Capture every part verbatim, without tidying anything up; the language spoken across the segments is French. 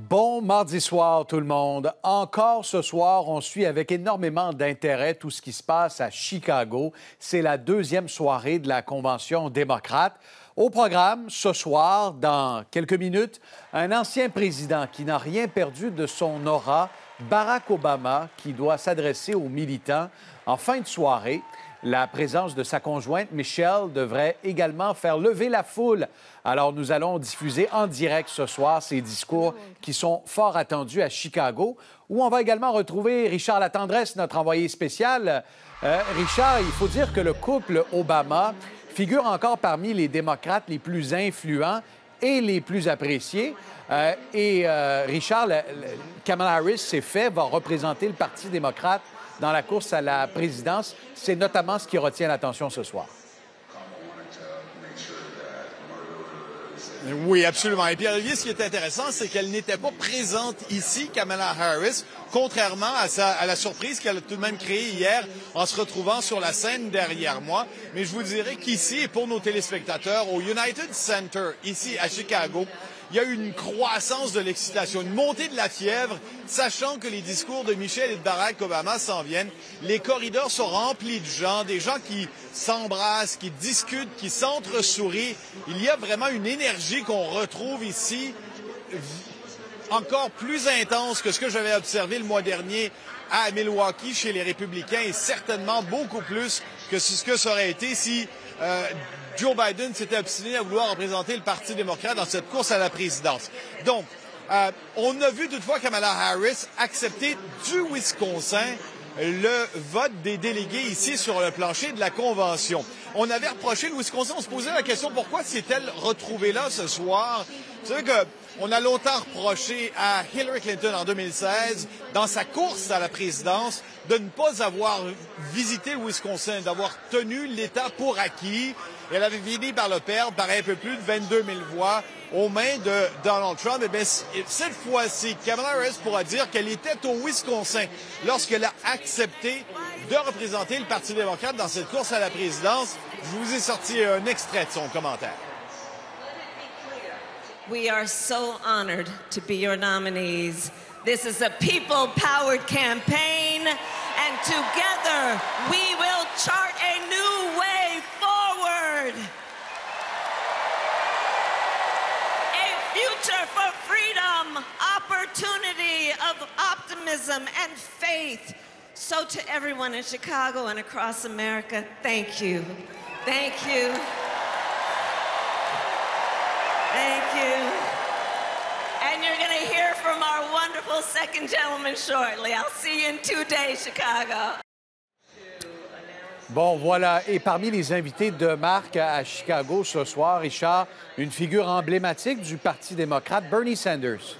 Bon mardi soir, tout le monde. Encore ce soir, on suit avec énormément d'intérêt tout ce qui se passe à Chicago. C'est la deuxième soirée de la Convention démocrate. Au programme, ce soir, dans quelques minutes, un ancien président qui n'a rien perdu de son aura, Barack Obama, qui doit s'adresser aux militants en fin de soirée. La présence de sa conjointe, Michelle, devrait également faire lever la foule. Alors, nous allons diffuser en direct ce soir ces discours qui sont fort attendus à Chicago, où on va également retrouver Richard Latendresse, notre envoyé spécial. Euh, Richard, il faut dire que le couple Obama figure encore parmi les démocrates les plus influents et les plus appréciés. Euh, et euh, Richard, le, le, Kamala Harris, c'est fait, va représenter le Parti démocrate dans la course à la présidence. C'est notamment ce qui retient l'attention ce soir. Oui, absolument. Et Pierre-Olivier, ce qui est intéressant, c'est qu'elle n'était pas présente ici, Kamala Harris, contrairement à, sa, à la surprise qu'elle a tout de même créée hier en se retrouvant sur la scène derrière moi. Mais je vous dirais qu'ici, et pour nos téléspectateurs, au United Center, ici à Chicago, il y a eu une croissance de l'excitation, une montée de la fièvre, sachant que les discours de Michelle et de Barack Obama s'en viennent. Les corridors sont remplis de gens, des gens qui s'embrassent, qui discutent, qui s'entre-sourient. Il y a vraiment une énergie qu'on retrouve ici, encore plus intense que ce que j'avais observé le mois dernier à Milwaukee chez les Républicains, et certainement beaucoup plus que ce que ça aurait été si euh, Joe Biden s'était obstiné à vouloir représenter le Parti démocrate dans cette course à la présidence. Donc, euh, on a vu toutefois Kamala Harris accepter du Wisconsin le vote des délégués ici sur le plancher de la Convention. On avait reproché le Wisconsin, on se posait la question pourquoi s'est-elle retrouvée là ce soir? Vous savez que on a longtemps reproché à Hillary Clinton en deux mille seize, dans sa course à la présidence, de ne pas avoir visité le Wisconsin, d'avoir tenu l'État pour acquis. Elle avait fini par le perdre par un peu plus de vingt-deux mille voix aux mains de Donald Trump. Et bien, cette fois-ci, Kamala Harris pourra dire qu'elle était au Wisconsin lorsqu'elle a accepté de représenter le Parti démocrate dans cette course à la présidence. Je vous ai sorti un extrait de son commentaire. We are so honored to be your nominees. This is a people-powered campaign, and together we will chart a new way forward. A future for freedom, opportunity, of optimism and faith. So to everyone in Chicago and across America, thank you. Thank you. Thank you. And you're going to hear from our wonderful second gentleman shortly. I'll see you in two days, Chicago. Bon, voilà. Et parmi les invités de marque à Chicago ce soir, Richard, une figure emblématique du Parti démocrate, Bernie Sanders.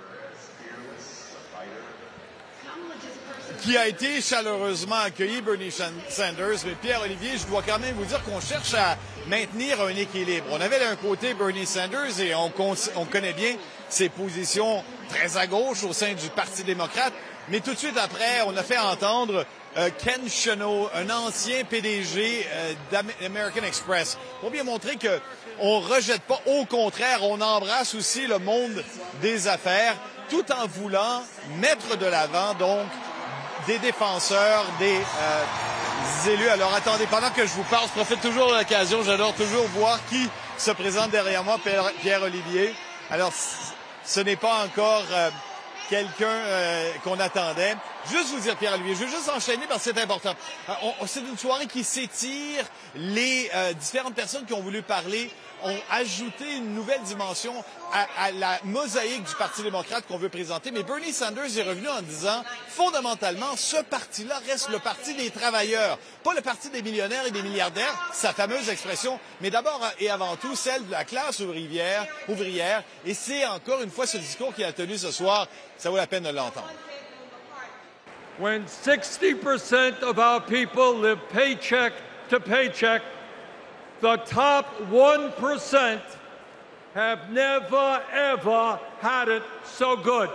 Qui a été chaleureusement accueilli, Bernie Sanders. Mais Pierre-Olivier, je dois quand même vous dire qu'on cherche à maintenir un équilibre. On avait d'un côté Bernie Sanders et on, on connaît bien ses positions très à gauche au sein du Parti démocrate. Mais tout de suite après, on a fait entendre euh, Ken Chenault, un ancien P D G euh, d'American Express, pour bien montrer que on rejette pas, au contraire, on embrasse aussi le monde des affaires, tout en voulant mettre de l'avant, donc, des défenseurs, des euh, élus. Alors attendez, pendant que je vous parle, je profite toujours de l'occasion, j'adore toujours voir qui se présente derrière moi, Pierre-Olivier. Alors, ce n'est pas encore euh, quelqu'un euh, qu'on attendait. Juste vous dire, Pierre-Olivier, je veux juste enchaîner parce que c'est important. Euh, c'est une soirée qui s'étire. Les euh, différentes personnes qui ont voulu parler ont ajouté une nouvelle dimension à, à la mosaïque du Parti démocrate qu'on veut présenter. Mais Bernie Sanders est revenu en disant, fondamentalement, ce parti-là reste le parti des travailleurs, pas le parti des millionnaires et des milliardaires, sa fameuse expression, mais d'abord et avant tout celle de la classe ouvrière, ouvrière. Et c'est encore une fois ce discours qu'il a tenu ce soir. Ça vaut la peine de l'entendre. When sixty percent of our people live paycheck to paycheck, the top one percent have never, ever had it so good.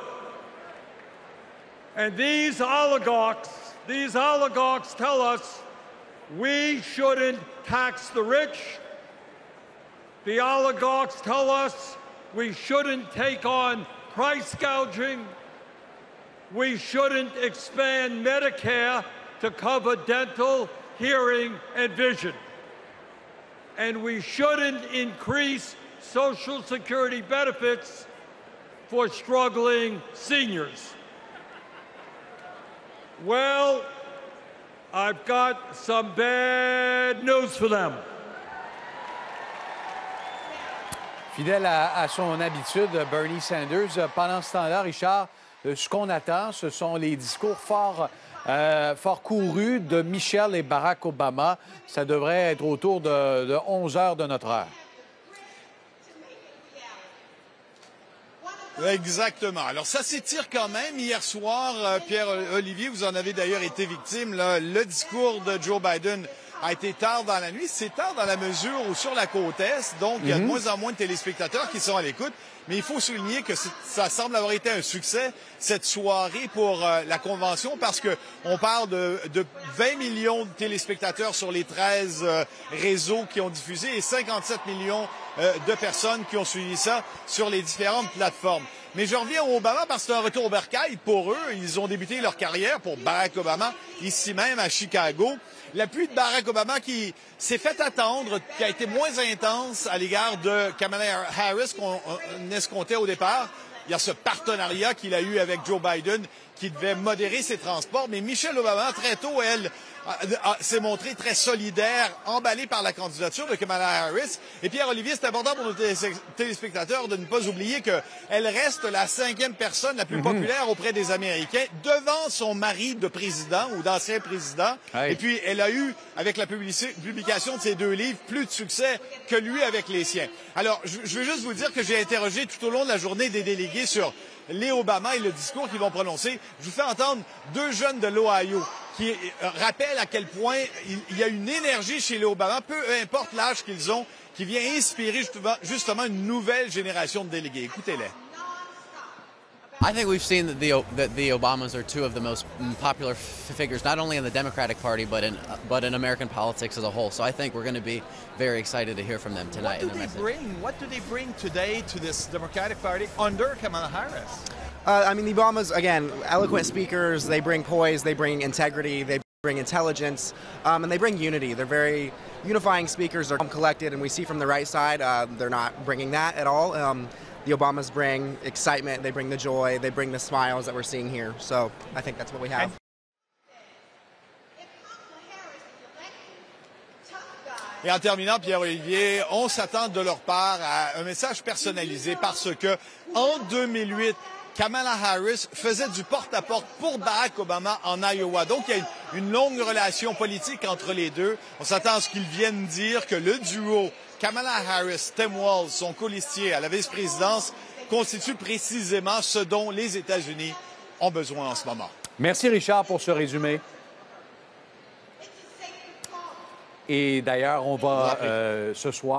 And these oligarchs, these oligarchs tell us we shouldn't tax the rich. The oligarchs tell us We shouldn't take on price gouging. We shouldn't expand Medicare to cover dental, hearing, and vision. And we shouldn't increase Social Security benefits for struggling seniors. Well, I've got some bad news for them. Fidèle à, à son habitude, Bernie Sanders, pendant ce temps-là, Richard, ce qu'on attend, ce sont les discours forts, euh, fort courus de Michelle et Barack Obama. Ça devrait être autour de, de onze heures de notre heure. Exactement. Alors, ça s'étire quand même. Hier soir, euh, Pierre-Olivier, vous en avez d'ailleurs été victime, là, le discours de Joe Biden a été tard dans la nuit. C'est tard dans la mesure où sur la côte Est, donc, il y a de moins en moins de téléspectateurs qui sont à l'écoute. Mais il faut souligner que ça semble avoir été un succès, cette soirée pour euh, la Convention, parce que on parle de, de vingt millions de téléspectateurs sur les treize euh, réseaux qui ont diffusé et cinquante-sept millions euh, de personnes qui ont suivi ça sur les différentes plateformes. Mais je reviens au Obama parce que c'est un retour au bercail pour eux. Ils ont débuté leur carrière pour Barack Obama, ici même à Chicago. L'appui de Barack Obama qui s'est fait attendre, qui a été moins intense à l'égard de Kamala Harris qu'on escomptait au départ. Il y a ce partenariat qu'il a eu avec Joe Biden qui devait modérer ses transports. Mais Michelle Obama, très tôt, elle, s'est montrée très solidaire, emballée par la candidature de Kamala Harris. Et Pierre-Olivier, c'est important pour nos téléspectateurs de ne pas oublier qu'elle reste la cinquième personne la plus mm-hmm. populaire auprès des Américains, devant son mari de président ou d'ancien président. Hey. Et puis, elle a eu, avec la publication de ses deux livres, plus de succès que lui avec les siens. Alors, je veux juste vous dire que j'ai interrogé tout au long de la journée des délégués sur les Obama et le discours qu'ils vont prononcer. Je vous fais entendre deux jeunes de l'Ohio qui rappellent à quel point il y a une énergie chez les Obama, peu importe l'âge qu'ils ont, qui vient inspirer justement, justement une nouvelle génération de délégués. Écoutez-les. I think we've seen that the, that the Obamas are two of the most popular figures, not only in the Democratic Party, but in but in American politics as a whole. So I think we're going to be very excited to hear from them tonight. What do they message. bring? What do they bring today to this Democratic Party under Kamala Harris? Uh, I mean, the Obamas, again, eloquent speakers. They bring poise, they bring integrity, they bring intelligence, um, and they bring unity. They're very unifying speakers. They're collected, and we see from the right side, uh, they're not bringing that at all. Um, The Obamas bring excitement, they bring the joy, they bring the smiles that we're seeing here. So I think that's what we have. Et en terminant, Pierre-Olivier, on s'attend de leur part à un message personnalisé parce que en deux mille huit, Kamala Harris faisait du porte-à-porte pour Barack Obama en Iowa. Donc, il y a une, une longue relation politique entre les deux. On s'attend à ce qu'ils viennent dire que le duo Kamala Harris, Tim Walz, son colistier à la vice-présidence, constitue précisément ce dont les États-Unis ont besoin en ce moment. Merci, Richard, pour ce résumé. Et d'ailleurs, on va euh, ce soir...